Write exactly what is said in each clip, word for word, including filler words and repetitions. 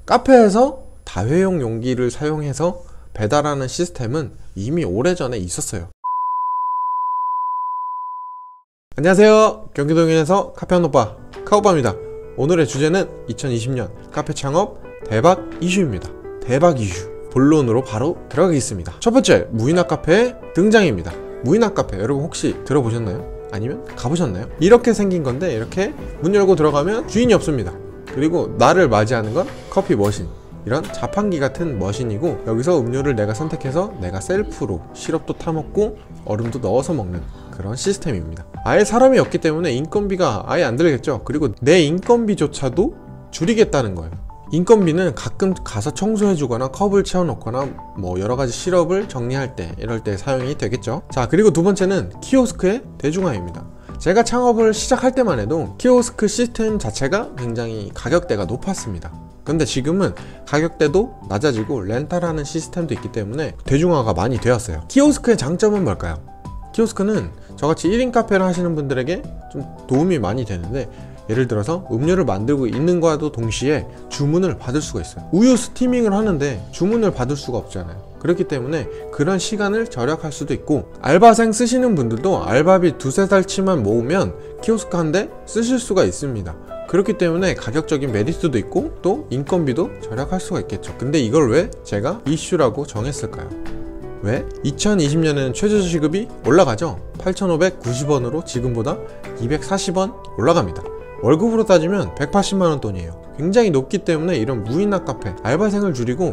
카페에서 다회용 용기를 사용해서 배달하는 시스템은 이미 오래전에 있었어요. 안녕하세요, 경기도에서 카페한 오빠 카오빠입니다. 오늘의 주제는 이천이십 년 카페 창업 대박 이슈입니다. 대박 이슈 본론으로 바로 들어가겠습니다. 첫 번째, 무인화 카페의 등장입니다. 무인화 카페 여러분 혹시 들어보셨나요? 아니면 가보셨나요? 이렇게 생긴 건데, 이렇게 문 열고 들어가면 주인이 없습니다. 그리고 나를 맞이하는 건 커피 머신, 이런 자판기 같은 머신이고, 여기서 음료를 내가 선택해서 내가 셀프로 시럽도 타먹고 얼음도 넣어서 먹는 그런 시스템입니다. 아예 사람이 없기 때문에 인건비가 아예 안 들겠죠. 그리고 내 인건비조차도 줄이겠다는 거예요. 인건비는 가끔 가서 청소해주거나 컵을 채워놓거나 뭐 여러가지 시럽을 정리할 때, 이럴 때 사용이 되겠죠. 자, 그리고 두 번째는 키오스크의 대중화입니다. 제가 창업을 시작할 때만 해도 키오스크 시스템 자체가 굉장히 가격대가 높았습니다. 근데 지금은 가격대도 낮아지고 렌탈하는 시스템도 있기 때문에 대중화가 많이 되었어요. 키오스크의 장점은 뭘까요? 키오스크는 저같이 일 인 카페를 하시는 분들에게 좀 도움이 많이 되는데, 예를 들어서 음료를 만들고 있는 것과도 동시에 주문을 받을 수가 있어요. 우유 스티밍을 하는데 주문을 받을 수가 없잖아요. 그렇기 때문에 그런 시간을 절약할 수도 있고, 알바생 쓰시는 분들도 알바비 두세 달치만 모으면 키오스크 한 대 쓰실 수가 있습니다. 그렇기 때문에 가격적인 메리트도 있고 또 인건비도 절약할 수가 있겠죠. 근데 이걸 왜 제가 이슈라고 정했을까요? 왜? 이천이십 년에는 최저시급이 올라가죠. 팔천오백구십 원으로 지금보다 이백사십 원 올라갑니다. 월급으로 따지면 백팔십만 원 돈이에요. 굉장히 높기 때문에 이런 무인화 카페, 알바생을 줄이고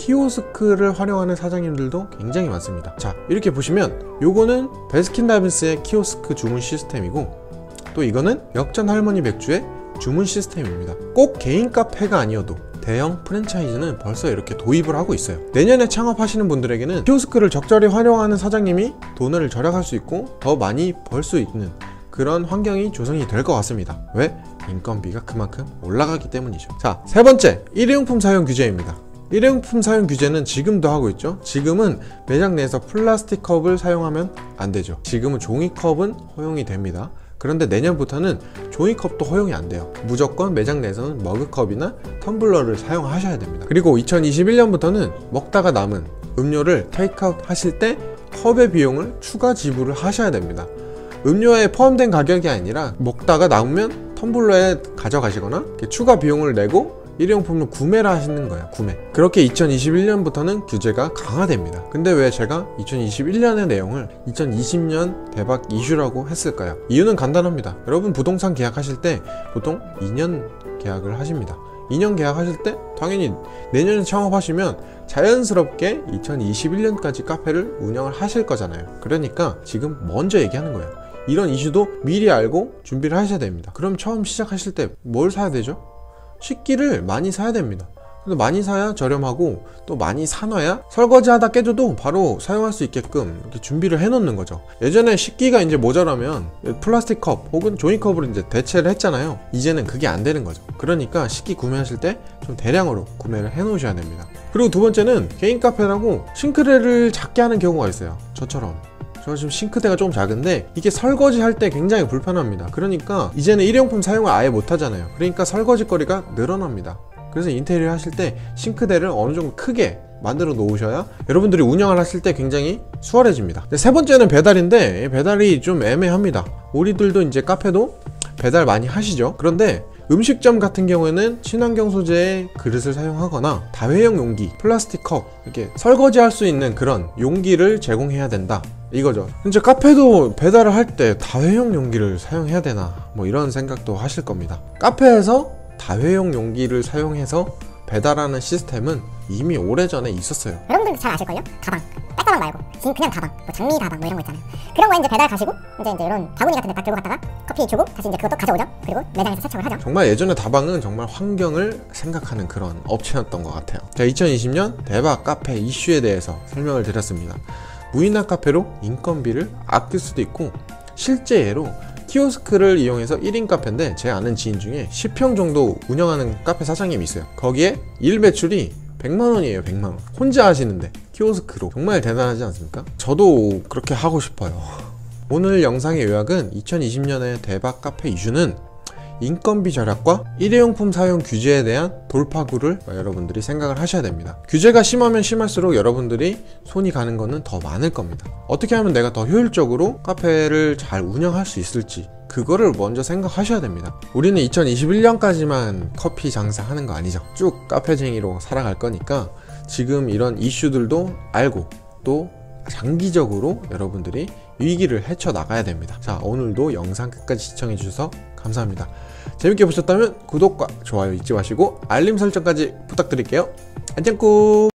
키오스크를 활용하는 사장님들도 굉장히 많습니다. 자, 이렇게 보시면 요거는 베스킨라빈스의 키오스크 주문 시스템이고, 또 이거는 역전 할머니 맥주의 주문 시스템입니다. 꼭 개인 카페가 아니어도 대형 프랜차이즈는 벌써 이렇게 도입을 하고 있어요. 내년에 창업하시는 분들에게는 키오스크를 적절히 활용하는 사장님이 돈을 절약할 수 있고 더 많이 벌 수 있는 그런 환경이 조성이 될 것 같습니다. 왜? 인건비가 그만큼 올라가기 때문이죠. 자, 세 번째, 일회용품 사용 규제입니다. 일회용품 사용 규제는 지금도 하고 있죠. 지금은 매장 내에서 플라스틱 컵을 사용하면 안 되죠. 지금은 종이컵은 허용이 됩니다. 그런데 내년부터는 종이컵도 허용이 안 돼요. 무조건 매장 내에서는 머그컵이나 텀블러를 사용하셔야 됩니다. 그리고 이천이십일 년부터는 먹다가 남은 음료를 테이크아웃 하실 때 컵의 비용을 추가 지불을 하셔야 됩니다. 음료에 포함된 가격이 아니라 먹다가 남으면 텀블러에 가져가시거나 추가 비용을 내고 일회용품을 구매를 하시는 거예요. 구매. 그렇게 이천이십일 년부터는 규제가 강화됩니다. 근데 왜 제가 이천이십일 년의 내용을 이천이십 년 대박 이슈라고 했을까요? 이유는 간단합니다. 여러분 부동산 계약하실 때 보통 이 년 계약을 하십니다. 이 년 계약하실 때 당연히 내년에 창업하시면 자연스럽게 이천이십일 년까지 카페를 운영을 하실 거잖아요. 그러니까 지금 먼저 얘기하는 거예요. 이런 이슈도 미리 알고 준비를 하셔야 됩니다. 그럼 처음 시작하실 때 뭘 사야 되죠? 식기를 많이 사야 됩니다. 근데 많이 사야 저렴하고, 또 많이 사놔야 설거지 하다 깨져도 바로 사용할 수 있게끔 이렇게 준비를 해 놓는 거죠. 예전에 식기가 이제 모자라면 플라스틱 컵 혹은 종이컵으로 이제 대체를 했잖아요. 이제는 그게 안 되는 거죠. 그러니까 식기 구매하실 때 좀 대량으로 구매를 해 놓으셔야 됩니다. 그리고 두 번째는 개인 카페라고 싱크대를 작게 하는 경우가 있어요. 저처럼. 저 지금 싱크대가 좀 작은데 이게 설거지 할 때 굉장히 불편합니다. 그러니까 이제는 일회용품 사용을 아예 못 하잖아요. 그러니까 설거지 거리가 늘어납니다. 그래서 인테리어 하실 때 싱크대를 어느 정도 크게 만들어 놓으셔야 여러분들이 운영을 하실 때 굉장히 수월해집니다. 세 번째는 배달인데, 배달이 좀 애매합니다. 우리들도 이제 카페도 배달 많이 하시죠. 그런데 음식점 같은 경우에는 친환경 소재의 그릇을 사용하거나 다회용 용기, 플라스틱 컵, 이렇게 설거지 할 수 있는 그런 용기를 제공해야 된다, 이거죠. 이제 카페도 배달을 할 때 다회용 용기를 사용해야 되나, 뭐 이런 생각도 하실 겁니다. 카페에서 다회용 용기를 사용해서 배달하는 시스템은 이미 오래전에 있었어요. 여러분들도 잘 아실걸요? 가방, 백가방 말고 지금 그냥 가방, 뭐 장미 가방 뭐 이런 거 있잖아요. 그런 거에 이제 배달 가시고 이제 이제 이런 바구니 같은 데 딱 들고 갔다가 커피 주고 다시 이제 그것도 가져오죠. 그리고 매장에서 세척을 하죠. 정말 예전에 다방은 정말 환경을 생각하는 그런 업체였던 것 같아요. 자, 이천이십 년 대박 카페 이슈에 대해서 설명을 드렸습니다. 무인화 카페로 인건비를 아낄 수도 있고, 실제 예로 키오스크를 이용해서 일 인 카페인데, 제 아는 지인 중에 십 평 정도 운영하는 카페 사장님이 있어요. 거기에 일 매출이 백만 원이에요. 백만 원. 혼자 하시는데 키오스크로. 정말 대단하지 않습니까? 저도 그렇게 하고 싶어요. 오늘 영상의 요약은 이천이십 년의 대박 카페 이슈는 인건비 절약과 일회용품 사용 규제에 대한 돌파구를 여러분들이 생각을 하셔야 됩니다. 규제가 심하면 심할수록 여러분들이 손이 가는 거는 더 많을 겁니다. 어떻게 하면 내가 더 효율적으로 카페를 잘 운영할 수 있을지 그거를 먼저 생각하셔야 됩니다. 우리는 이천이십일 년까지만 커피 장사하는 거 아니죠. 쭉 카페쟁이로 살아갈 거니까 지금 이런 이슈들도 알고 또 장기적으로 여러분들이 위기를 헤쳐나가야 됩니다. 자, 오늘도 영상 끝까지 시청해 주셔서 감사합니다. 재밌게 보셨다면 구독과 좋아요 잊지 마시고 알림 설정까지 부탁드릴게요. 안녕 꾸